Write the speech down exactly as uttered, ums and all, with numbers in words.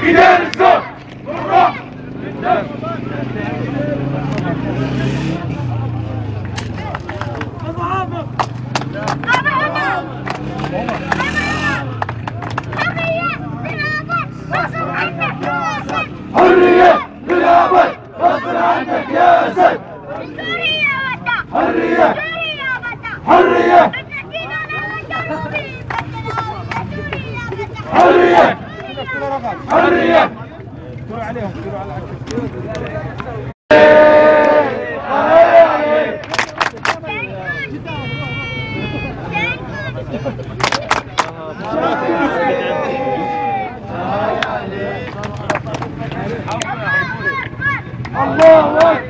ميدان الزهر بالروح بالدم. حرية للأبد غصب عنك يا أسد. حرية حرية حرية حرية. دوروا عليهم دوروا على الله أكبر.